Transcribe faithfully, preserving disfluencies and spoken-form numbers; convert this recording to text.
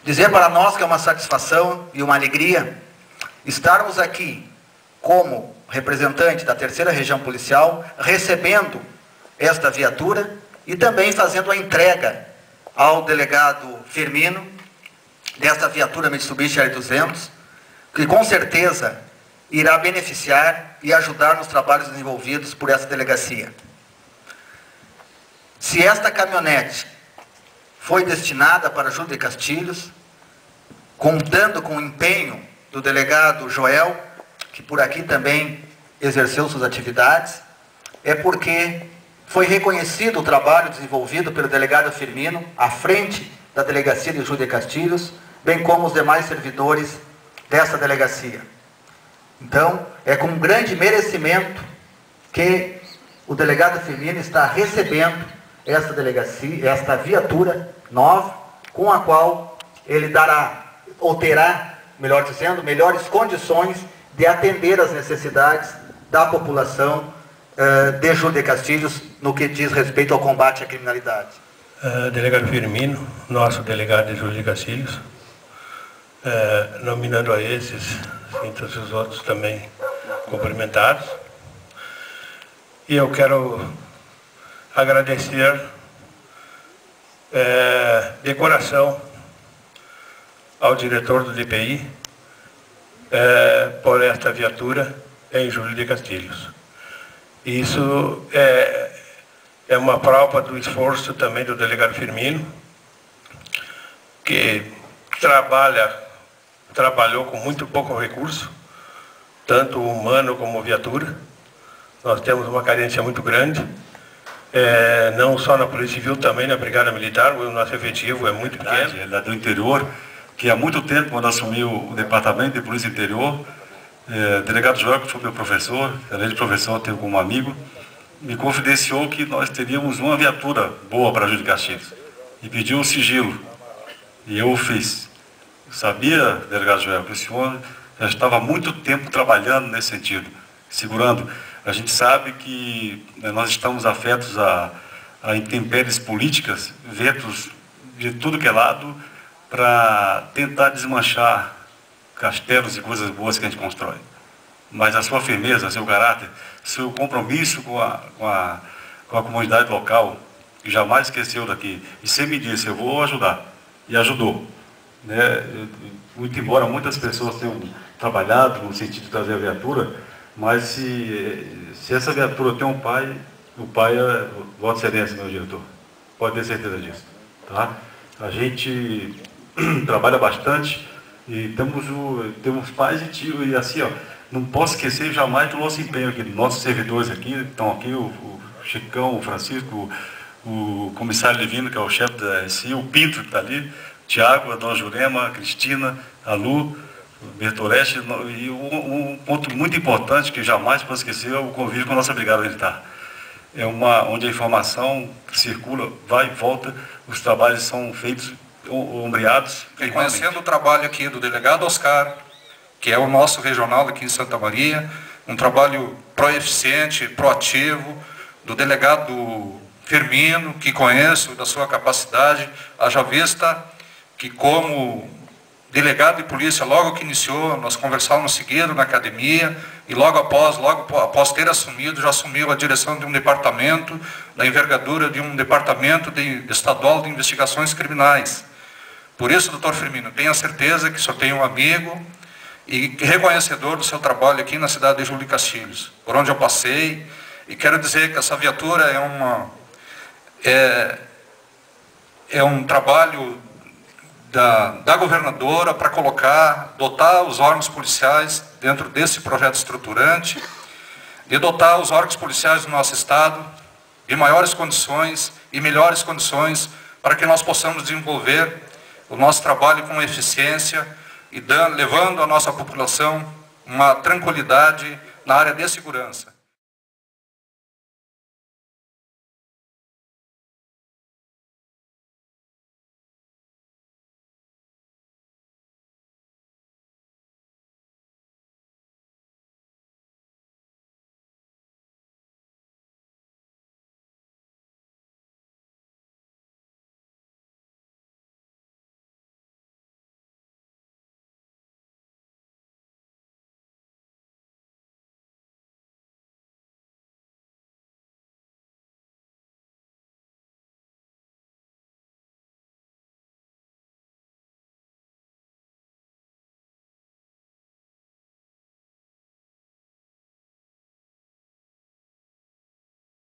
Dizer para nós que é uma satisfação e uma alegria estarmos aqui como representante da terceira região policial, recebendo esta viatura e também fazendo a entrega ao delegado Firmino desta viatura Mitsubishi R duzentos, que com certeza irá beneficiar e ajudar nos trabalhos desenvolvidos por essa delegacia. Se esta caminhonete foi destinada para Júlio de Castilhos, contando com o empenho do delegado Joel, que por aqui também exerceu suas atividades, é porque foi reconhecido o trabalho desenvolvido pelo delegado Firmino à frente da delegacia de Júlio de Castilhos, bem como os demais servidores dessa delegacia. Então, é com grande merecimento que o delegado Firmino está recebendo esta delegacia, esta viatura nova, com a qual ele dará, ou terá, melhor dizendo, melhores condições de atender às necessidades da população uh, de Júlio de Castilhos no que diz respeito ao combate à criminalidade. Uh, delegado Firmino, nosso delegado de Júlio de Castilhos, uh, nominando a esses, e todos os outros também cumprimentados. E eu quero agradecer uh, de coração ao diretor do D P I é, por esta viatura em Júlio de Castilhos. Isso é, é uma prova do esforço também do delegado Firmino, que trabalha, trabalhou com muito pouco recurso, tanto humano como viatura. Nós temos uma carência muito grande, é, não só na Polícia Civil, também na Brigada Militar. O nosso efetivo é muito pequeno. É do interior, que há muito tempo, quando assumiu o Departamento de Polícia Interior, é, o delegado Joel, que foi meu professor, além de professor, tenho como amigo, me confidenciou que nós teríamos uma viatura boa para Júlio de Castilhos e pediu um sigilo. E eu o fiz. Eu sabia, delegado Joel, que o senhor já estava há muito tempo trabalhando nesse sentido, segurando. A gente sabe que né, nós estamos afetos a, a intempéries políticas, vetos de tudo que é lado, para tentar desmanchar castelos e coisas boas que a gente constrói. Mas a sua firmeza, seu caráter, seu compromisso com a, com a, com a comunidade local, que jamais esqueceu daqui, e sempre disse, eu vou ajudar, e ajudou. Né? Muito embora muitas pessoas tenham trabalhado no sentido de trazer a viatura, mas se, se essa viatura tem um pai, o pai é Vossa Excelência, meu diretor. Pode ter certeza disso. Tá? A gente trabalha bastante e temos, o, temos pais e tios, e assim, ó, não posso esquecer jamais do nosso empenho aqui, nossos servidores aqui, estão aqui, o, o Chicão, o Francisco, o, o comissário Levino, que é o chefe da S I, o Pinto, que está ali, o Tiago, a dona Jurema, a Cristina, a Lu, o Bertoleste, e um, um ponto muito importante que jamais posso esquecer é o convívio com a nossa Brigada Militar. É uma onde a informação circula, vai e volta, os trabalhos são feitos ombreados. Reconhecendo o trabalho aqui do delegado Oscar, que é o nosso regional aqui em Santa Maria, um trabalho proeficiente, proativo, do delegado Firmino, que conheço da sua capacidade, haja vista que como delegado de polícia, logo que iniciou, nós conversávamos seguido na academia, e logo após, logo após ter assumido, já assumiu a direção de um departamento, da envergadura de um departamento de, de estadual de investigações criminais. Por isso, doutor Firmino, tenha certeza que só tem um amigo e reconhecedor do seu trabalho aqui na cidade de Júlio de Castilhos, por onde eu passei, e quero dizer que essa viatura é, uma, é, é um trabalho da, da governadora para colocar, dotar os órgãos policiais dentro desse projeto estruturante, de dotar os órgãos policiais do nosso estado de maiores condições e melhores condições para que nós possamos desenvolver o nosso trabalho com eficiência e dando, levando à nossa população uma tranquilidade na área de segurança.